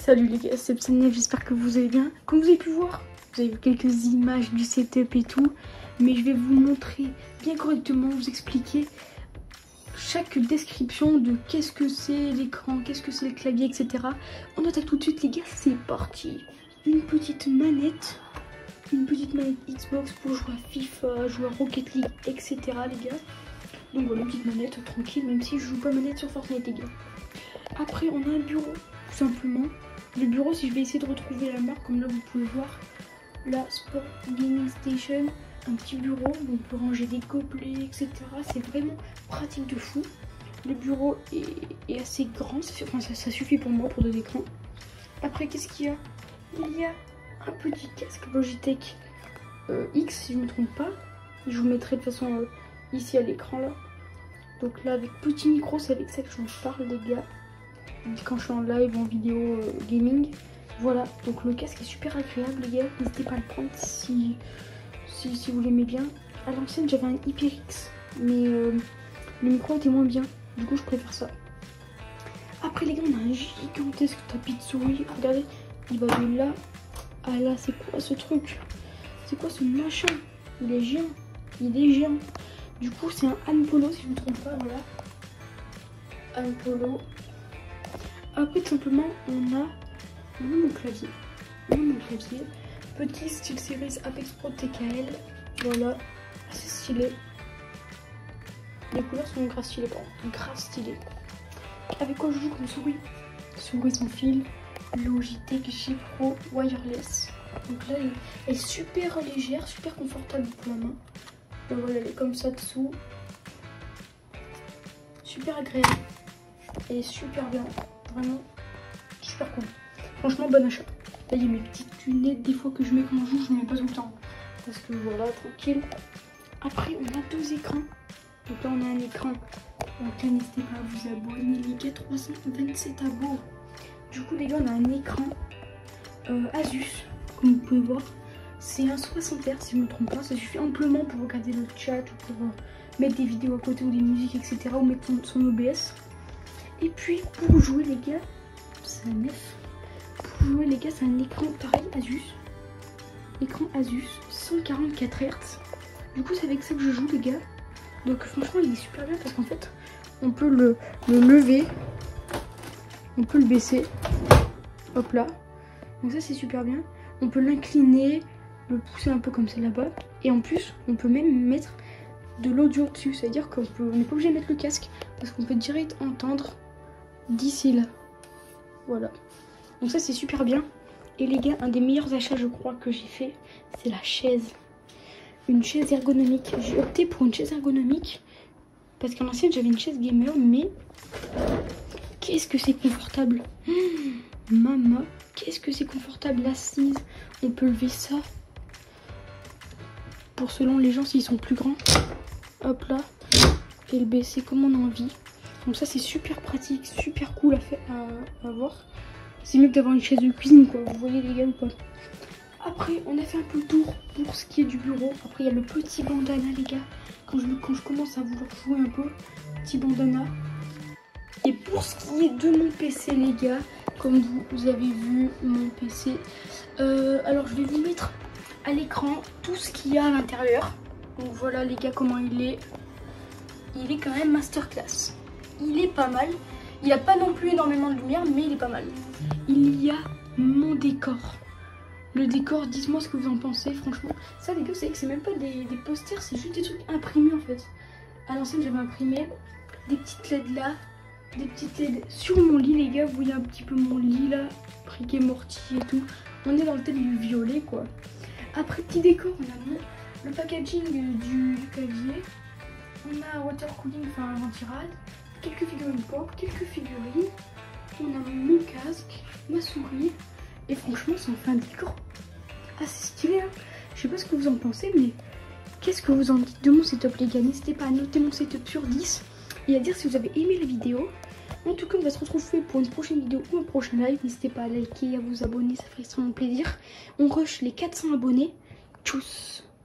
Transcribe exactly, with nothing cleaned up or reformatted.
Salut les gars, c'est Psania, j'espère que vous allez bien. Comme vous avez pu voir, vous avez vu quelques images du setup et tout, mais je vais vous montrer bien correctement, vous expliquer chaque description de qu'est-ce que c'est l'écran, qu'est-ce que c'est le clavier, et cetera. On attaque tout de suite les gars, c'est parti. Une petite manette, une petite manette Xbox pour jouer à FIFA, jouer à Rocket League, et cetera les gars. Donc voilà, une petite manette tranquille, même si je joue pas manette sur Fortnite les gars. Après on a un bureau, tout simplement. Le bureau, si je vais essayer de retrouver la marque, comme là vous pouvez voir, la Sport Gaming Station, un petit bureau où on peut ranger des gobelets, et cetera. C'est vraiment pratique de fou. Le bureau est, est assez grand, ça, fait, enfin, ça, ça suffit pour moi pour deux écrans. Après, qu'est-ce qu'il y a? Il y a un petit casque Logitech euh, X, si je ne me trompe pas. Je vous mettrai de toute façon euh, ici à l'écran là. Donc là, avec petit micro, c'est avec ça que je vous parle, les gars. Quand je suis en live, en vidéo euh, gaming. Voilà, donc le casque est super agréable les gars, n'hésitez pas à le prendre si, si, si vous l'aimez bien. À l'ancienne j'avais un HyperX, mais euh, le micro était moins bien, du coup je préfère ça. Après les gars, on a un gigantesque tapis de souris, regardez, il va de là à là, c'est quoi ce truc? C'est quoi ce machin? Il est géant, il est géant. Du coup c'est un Anpolo si je ne me trompe pas, voilà. Anpolo. Après tout simplement on a, on a mon clavier, on a mon clavier, petit SteelSeries Apex Pro T K L, voilà, assez stylé. Les couleurs sont grave stylées, pardon, grave stylées. Avec quoi je joue comme souris? Souris sans fil, Logitech G Pro Wireless. Donc là elle est super légère, super confortable pour la main. Donc voilà, elle est comme ça dessous, super agréable et super bien. Vraiment super cool. Franchement, bon achat. Là, il y a mes petites lunettes. Des fois que je mets quand je joue, je ne mets pas tout le temps. Parce que voilà, tranquille. Après, on a deux écrans. Donc là, on a un écran. Donc là, n'hésitez pas à vous abonner. Les gars, trois cent vingt-sept abos. Du coup, les gars, on a un écran euh, Asus. Comme vous pouvez voir. C'est un soixante hertz, si je ne me trompe pas. Ça suffit amplement pour regarder le chat ou pour euh, mettre des vidéos à côté ou des musiques, et cetera. Ou mettre son, son O B S. Et puis pour jouer les gars, c'est un neuf. Pour jouer les gars, c'est un écran pareil Asus. Écran Asus, cent quarante-quatre hertz. Du coup c'est avec ça que je joue les gars. Donc franchement il est super bien parce qu'en fait on peut le, le lever, on peut le baisser. Hop là. Donc ça c'est super bien. On peut l'incliner, le pousser un peu comme c'est là-bas. Et en plus on peut même mettre de l'audio dessus. C'est à dire qu'on n'est pas obligé de mettre le casque parce qu'on peut direct entendre d'ici là. Voilà. Donc ça c'est super bien. Et les gars, un des meilleurs achats je crois que j'ai fait, c'est la chaise. Une chaise ergonomique. J'ai opté pour une chaise ergonomique parce qu'à l'ancienne j'avais une chaise gamer, mais qu'est-ce que c'est confortable. Mmh, maman, qu'est-ce que c'est confortable l'assise. On peut lever ça. Pour selon les gens s'ils sont plus grands. Hop là. Et le baisser comme on a envie. Donc ça c'est super pratique, super cool à, faire, à, à voir. C'est mieux que d'avoir une chaise de cuisine quoi, vous voyez les gars ou pas. Après on a fait un peu le tour pour ce qui est du bureau. Après il y a le petit bandana les gars. Quand je, quand je commence à vouloir jouer un peu, petit bandana. Et pour ce qui est de mon P C les gars, comme vous, vous avez vu mon P C. Euh, alors je vais vous mettre à l'écran tout ce qu'il y a à l'intérieur. Donc voilà les gars comment il est. Il est quand même masterclass. Il est pas mal. Il n'a pas non plus énormément de lumière, mais il est pas mal. Il y a mon décor. Le décor, dites-moi ce que vous en pensez, franchement. Ça, les gars, vous savez que c'est même pas des, des posters, c'est juste des trucs imprimés en fait. À l'ancienne, j'avais imprimé des petites L E D là, des petites L E D sur mon lit, les gars. Vous voyez un petit peu mon lit là, briquet mortier et tout. On est dans le thème du violet quoi. Après, petit décor, on a mis le packaging du, du clavier. On a water cooling, enfin avant tirade, quelques figurines pop, quelques figurines. On a mon casque, ma souris. Et franchement, ça en fait un décor assez stylé. Hein. Je sais pas ce que vous en pensez, mais qu'est-ce que vous en dites de mon setup, les gars? N'hésitez pas à noter mon setup sur dix et à dire si vous avez aimé la vidéo. En tout cas, on va se retrouver pour une prochaine vidéo ou un prochain live. N'hésitez pas à liker et à vous abonner, ça ferait extrêmement plaisir. On rush les quatre cents abonnés. Tchuss!